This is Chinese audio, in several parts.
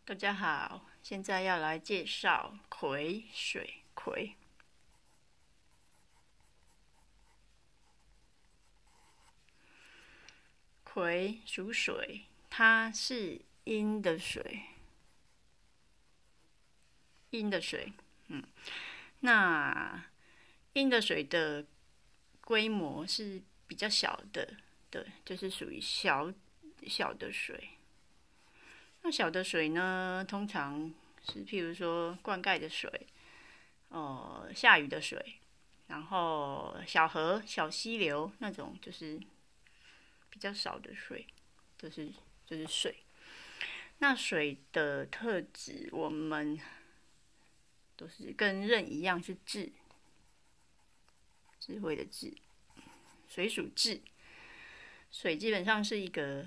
大家好，现在要来介绍癸水癸。癸属水，它是阴的水，那阴的水的规模是比较小的，对，就是属于小的水。那小的水呢，通常是譬如说灌溉的水，下雨的水，然后小河、小溪流那种，就是比较少的水，就是水。那水的特质，我们都是跟壬一样是智慧的智，水属智。水基本上是一个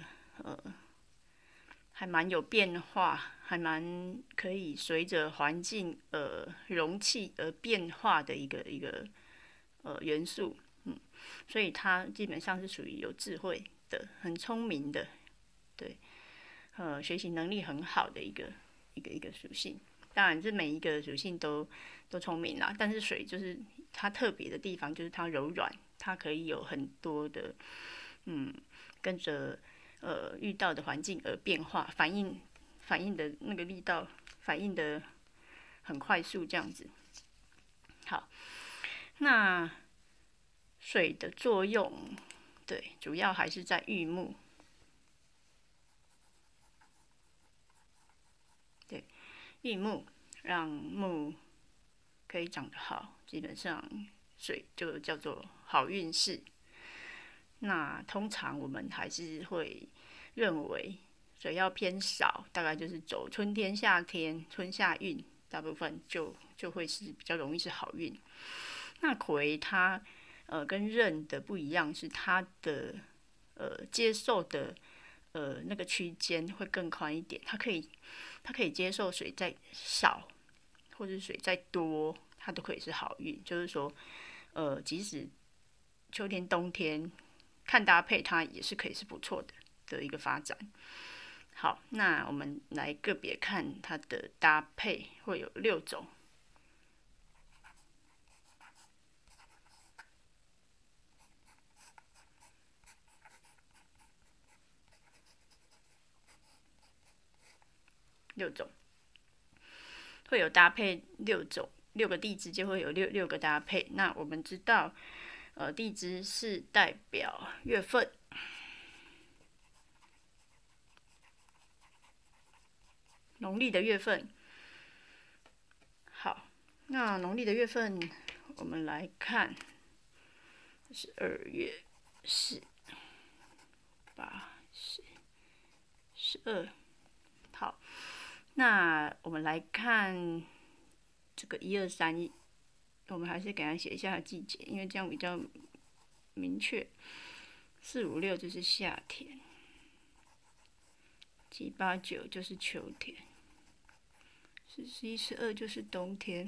还蛮有变化，还蛮可以随着环境容器而变化的一个元素。所以它基本上是属于有智慧的、很聪明的，对，学习能力很好的一个属性。当然，这每一个属性都聪明啦，但是水就是它特别的地方，就是它柔软，它可以有很多的跟着遇到的环境而变化，反应的那个力道，反应的很快速，这样子。好，那水的作用，对，主要还是在育木。对，育木让木可以长得好，基本上水就叫做好运势。那通常我们还是会认为水要偏少，大概就是走春天、夏天、春夏运，大部分就会是比较容易是好运。那癸它跟壬的不一样，是它的接受的那个区间会更宽一点，它可以接受水再少或者水再多，它都可以是好运。就是说，即使秋天、冬天看搭配，它也是可以是不错的一个发展。好，那我们来个别看它的搭配，会有6种。会有搭配6个地支就会有六个搭配。那我们知道，地支是代表月份，农历的月份。好，那农历的月份，我们来看，是2月、4、8、10、12。好，那我们来看这个1、2、3，我们还是给它写一下季节，因为这样比较明确。4、5、6就是夏天，7、8、9就是秋天，10、11、12就是冬天。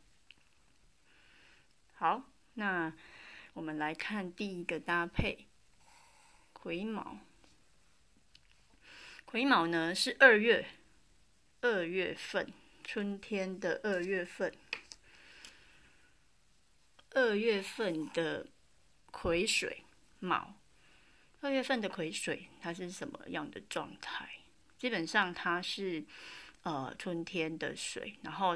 好，那我们来看第一个搭配，癸卯。癸卯呢是2月份，春天的2月份。2月份的癸水卯，2月份的癸水它是什么样的状态？基本上它是春天的水，然后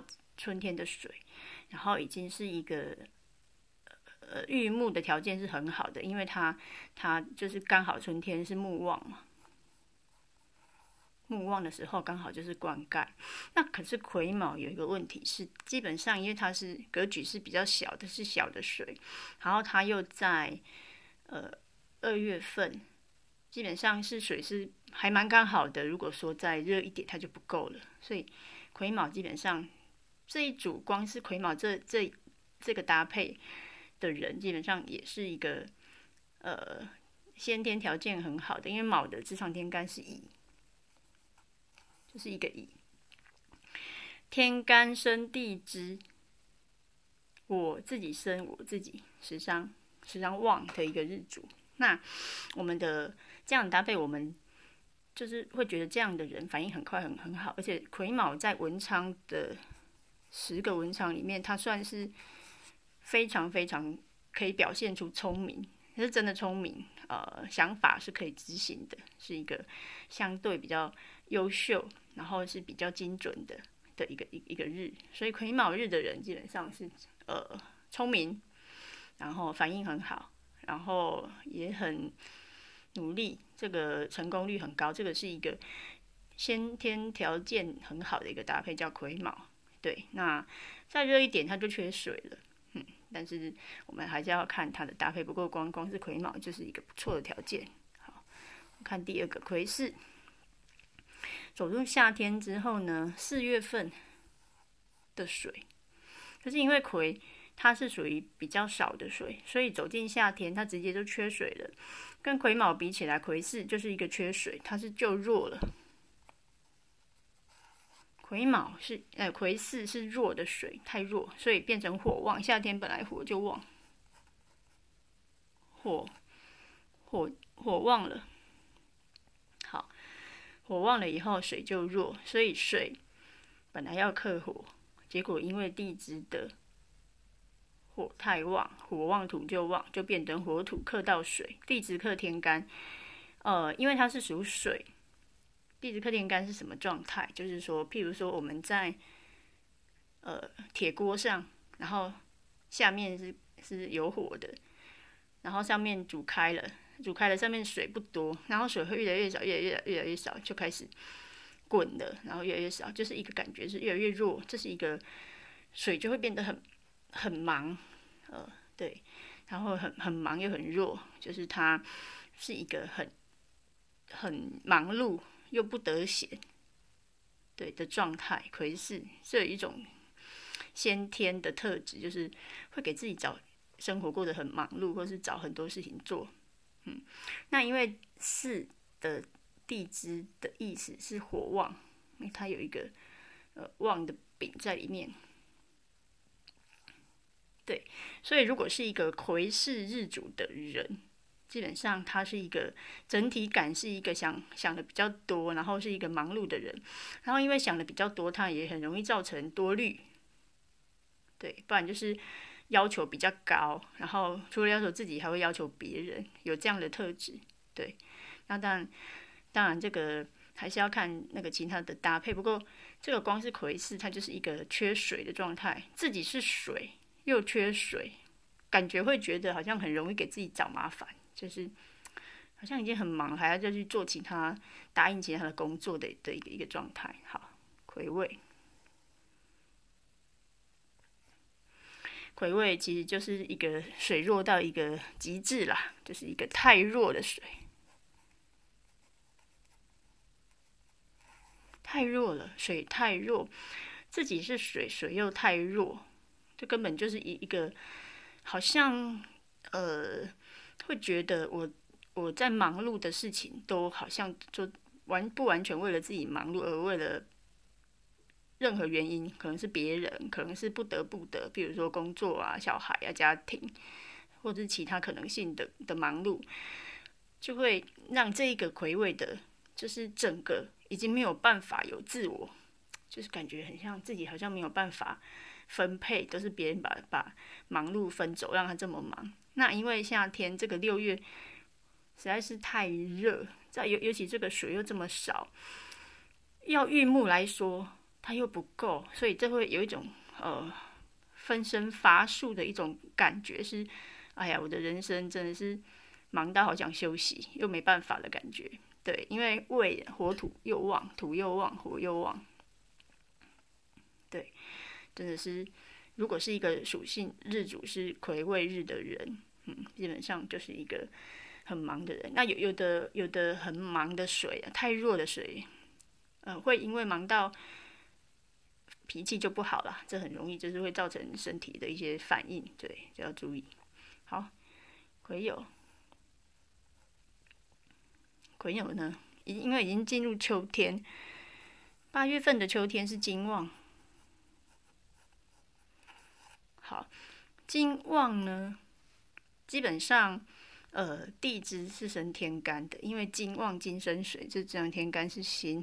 已经是一个育木的条件是很好的，因为它就是刚好春天是木旺嘛，木旺的时候刚好就是灌溉。那可是癸卯有一个问题是，基本上因为它是格局是比较小的，是小的水，然后它又在2月份，基本上是水是还蛮刚好的。如果说再热一点，它就不够了。所以癸卯基本上这一组光是癸卯这个搭配的人，基本上也是一个先天条件很好的，因为卯的支上天干是乙。就是一个乙，天干生地支，我自己生我自己，时常旺的一个日主。那我们的这样的搭配，我们就是会觉得这样的人反应很快很好，而且癸卯在文昌的10个文昌里面，他算是非常非常可以表现出聪明，是真的聪明，想法是可以执行的，是一个相对比较优秀，然后是比较精准的一个日，所以癸卯日的人基本上是聪明，然后反应很好，然后也很努力，这个成功率很高，这个是一个先天条件很好的一个搭配，叫癸卯。对，那再热一点，它就缺水了。但是我们还是要看它的搭配。不过光是癸卯就是一个不错的条件。好，看第二个癸巳，走入夏天之后呢，4月份的水，可是因为癸它是属于比较少的水，所以走进夏天它直接就缺水了。跟癸卯比起来，癸巳就是一个缺水，它是就弱了。癸巳是弱的水，太弱，所以变成火旺。夏天本来火就旺，火旺了。好，火旺了以后水就弱，所以水本来要克火，结果因为地支的火太旺，火旺土就旺，就变成火土克到水，地支克天干。因为它是属水。地支克天干是什么状态？就是说，譬如说我们在铁锅上，然后下面是有火的，然后上面煮开了，上面水不多，然后水会越来越少，越来越少，就开始滚了，然后越来越少，就是一个感觉是越来越弱，这是一个水就会变得很忙，对，然后很忙又很弱，就是它是一个很忙碌又不得闲，对的状态。癸巳这有一种先天的特质，就是会给自己找生活过得很忙碌，或是找很多事情做。那因为巳的地支的意思是火旺，因为它有一个旺的丙在里面。对，所以如果是一个癸巳日主的人，基本上他是一个整体感是一个想的比较多，然后是一个忙碌的人，然后因为想的比较多，他也很容易造成多虑，对，不然就是要求比较高，然后除了要求自己，还会要求别人，有这样的特质，对。那当然这个还是要看那个其他的搭配，不过这个光是癸巳，它就是一个缺水的状态，自己是水又缺水，感觉会觉得好像很容易给自己找麻烦。就是好像已经很忙，还要再去做答应其他的工作的一个状态。好，癸未其实就是一个水弱到一个极致啦，就是一个太弱的水，太弱了，水太弱，自己是水，水又太弱，这根本就是一个好像会觉得我在忙碌的事情都好像就不完全为了自己忙碌，而为了任何原因，可能是别人，可能是不得不的，比如说工作啊、小孩啊、家庭，或者是其他可能性的忙碌，就会让这一个癸未的，就是整个已经没有办法有自我，就是感觉很像自己好像没有办法分配，都是别人把忙碌分走，让他这么忙。那因为夏天这个6月实在是太热，尤其这个水又这么少，要育木来说它又不够，所以这会有一种分身乏术的一种感觉，是哎呀，我的人生真的是忙到好想休息，又没办法的感觉。对，因为未火土又旺，土又旺，火又旺，对，真的是，如果是一个属性日主是癸未日的人，基本上就是一个很忙的人。那有的很忙的水啊，太弱的水，会因为忙到脾气就不好了，这很容易就是会造成身体的一些反应，对，就要注意。好，癸酉呢，因为已经进入秋天，8月份的秋天是金旺。好，金旺呢，基本上地支是生天干的，因为金旺金生水，这张天干是辛，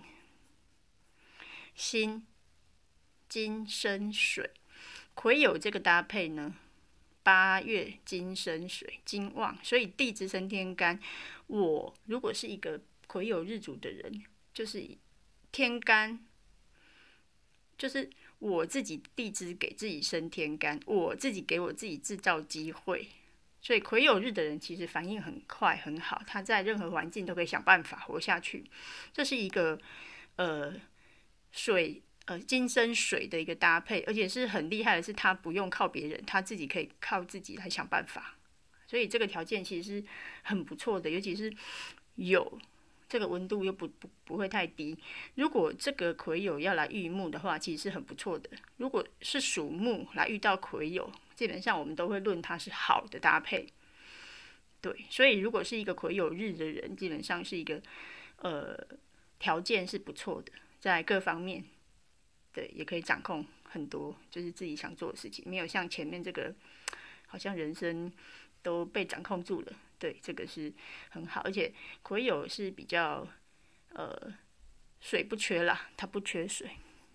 辛金生水，癸酉这个搭配呢，8月金生水，金旺，所以地支生天干。我如果是一个癸酉日主的人，就是天干，就是我自己地支给自己生天干，我自己给我自己制造机会。所以癸酉日的人其实反应很快很好，他在任何环境都可以想办法活下去。这是一个金生水的一个搭配，而且是很厉害的是，他不用靠别人，他自己可以靠自己来想办法。所以这个条件其实是很不错的，尤其是有这个温度又不会太低。如果这个癸酉要来遇木的话，其实是很不错的。如果是属木来遇到癸酉，基本上我们都会论它是好的搭配。对，所以如果是一个癸酉日的人，基本上是一个条件是不错的，在各方面，对，也可以掌控很多就是自己想做的事情，没有像前面这个好像人生都被掌控住了。对，这个是很好，而且癸酉是比较水不缺啦，它不缺水。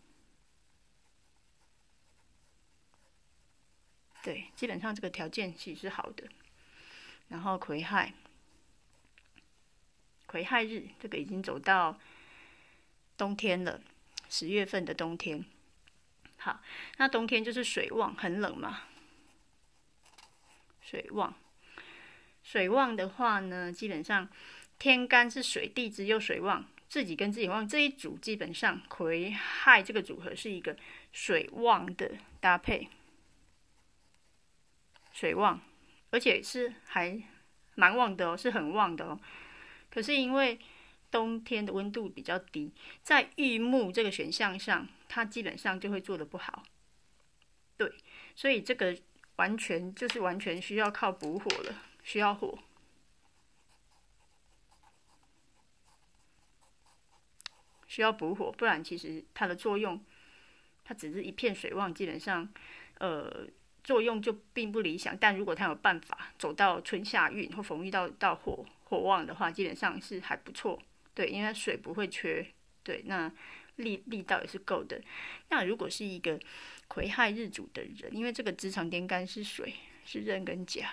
对，基本上这个条件其实是好的。然后癸亥日，这个已经走到冬天了，10月份的冬天。好，那冬天就是水旺，很冷嘛。水旺的话呢，基本上天干是水，地支又水旺，自己跟自己旺，这一组基本上癸亥这个组合是一个水旺的搭配。水旺，而且是还蛮旺的哦，是很旺的哦。可是因为冬天的温度比较低，在遇木这个选项上，它基本上就会做得不好。对，所以这个完全需要靠补火了，需要火。需要补火，不然其实它的作用，它只是一片水旺，基本上作用就并不理想。但如果它有办法走到春夏运或逢遇到火旺的话，基本上是还不错。对，因为水不会缺，对，那力道也是够的。那如果是一个癸亥日主的人，因为这个支长天干是水，是壬跟甲，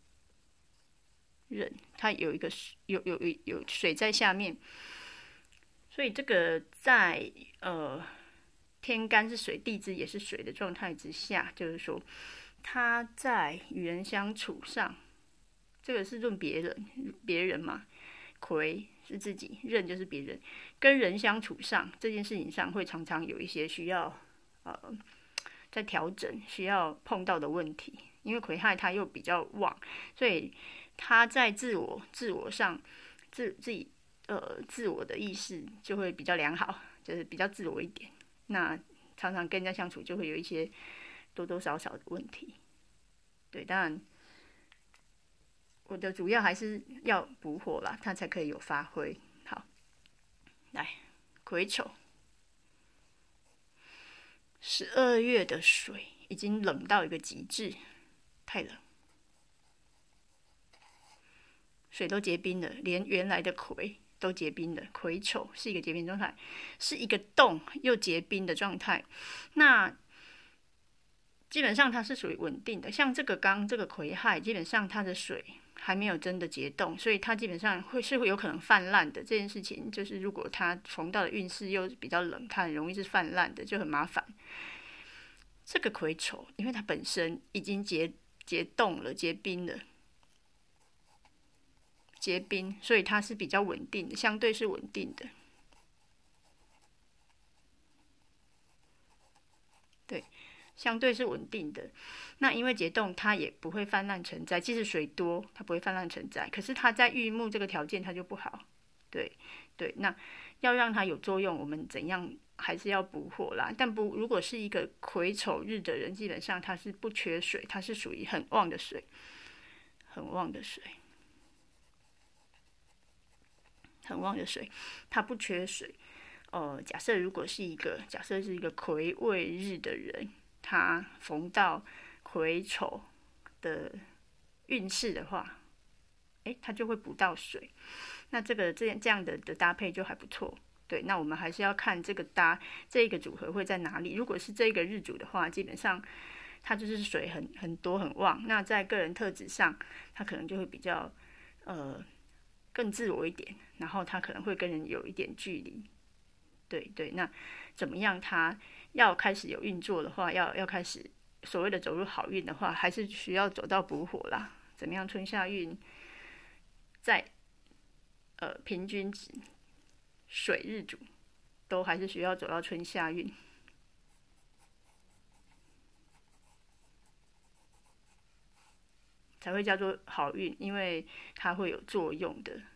壬它有一个有水在下面，所以这个在天干是水，地支也是水的状态之下，就是说他在与人相处上，这个是论别人嘛，癸是自己，壬就是别人，跟人相处上这件事情上会常常有一些需要在调整，需要碰到的问题。因为癸亥他又比较旺，所以他在自我上自我的意识就会比较良好，就是比较自我一点。那常常跟人家相处就会有一些多多少少的问题。对，当然我的主要还是要补火啦，它才可以有发挥。好，来癸丑，12月的水已经冷到一个极致，太冷，水都结冰了，连原来的癸都结冰了。癸丑是一个结冰状态，是一个冻又结冰的状态。那基本上它是属于稳定的，像这个癸亥，基本上它的水还没有真的结冻，所以它基本上会有可能泛滥的。这件事情就是，如果它逢到的运势又比较冷，它很容易是泛滥的，就很麻烦。这个癸丑，因为它本身已经结冻了，结冰了，所以它是比较稳定的，相对是稳定的。对，相对是稳定的。那因为结冻，它也不会泛滥成灾，即使水多，它不会泛滥成灾。可是它在遇木这个条件，它就不好。对，那要让它有作用，我们怎样还是要补火啦。但如果是一个癸丑日的人，基本上他是不缺水，他是属于很旺的水，很旺的水，他不缺水。假设是一个癸未日的人，他逢到癸丑的运势的话， 它就会补到水。那这样的搭配就还不错。对，那我们还是要看这一个组合会在哪里。如果是这个日主的话，基本上它就是水很多很旺。那在个人特质上，它可能就会比较更自我一点，然后他可能会跟人有一点距离。对，那怎么样？他要开始有运作的话，要开始所谓的走入好运的话，还是需要走到补火啦。怎么样？春夏运在平均值水日主都还是需要走到春夏运，才会叫做好运，因为它会有作用的。